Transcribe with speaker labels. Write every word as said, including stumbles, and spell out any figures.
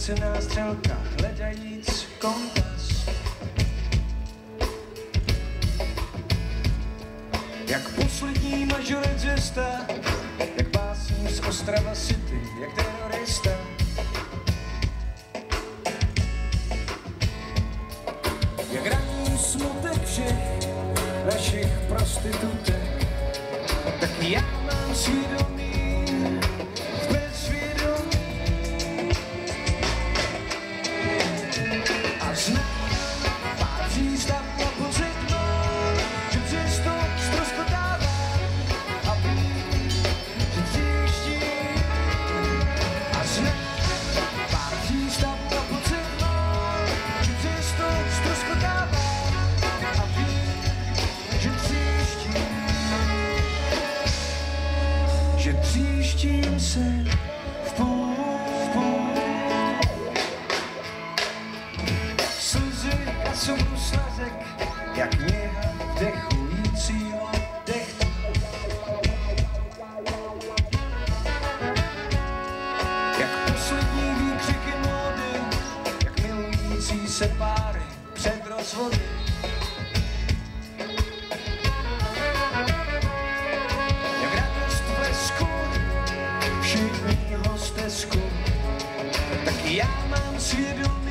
Speaker 1: ztracená střelka, hledajíc kompas. Jak poslední mažoret zvěsta, jak básník z Ostrava City, jak terorista. Jak raní smutek všech našich prostitutek, tak já mám svědomí v bezsvědomí. A znám pár přístav na pocit mám, že přesto ztroskotávám a vím, že příští. A znám pár přístav na pocit mám, že přesto ztroskotávám a vím, že příští. Že příštím se v půl, v půl. Slzy a soubrus slazek, jak něha vdechujícího dechtu. Jak poslední výkřiky módy, jak milující se páry před rozvody. Jak radost v lesku, všichni hostesku, tak já mám svědomí